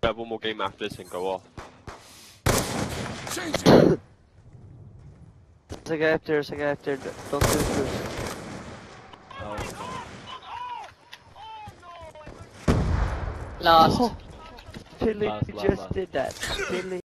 have one more game after this and go off. There's a guy up there, don't do it. Last. Billy Last. did that. Billy.